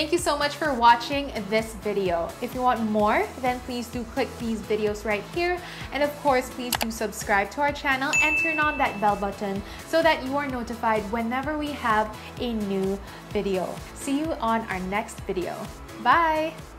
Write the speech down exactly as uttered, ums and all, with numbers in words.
Thank you so much for watching this video. If you want more, then please do click these videos right here. And of course, please do subscribe to our channel and turn on that bell button so that you are notified whenever we have a new video. See you on our next video. Bye!